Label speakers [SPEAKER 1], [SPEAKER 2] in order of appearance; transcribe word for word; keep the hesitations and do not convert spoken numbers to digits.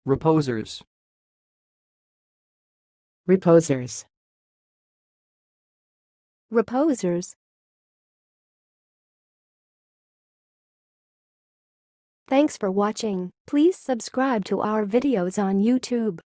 [SPEAKER 1] reposers,
[SPEAKER 2] reposers,
[SPEAKER 3] reposers. Thanks for watching. Please subscribe to our videos on YouTube.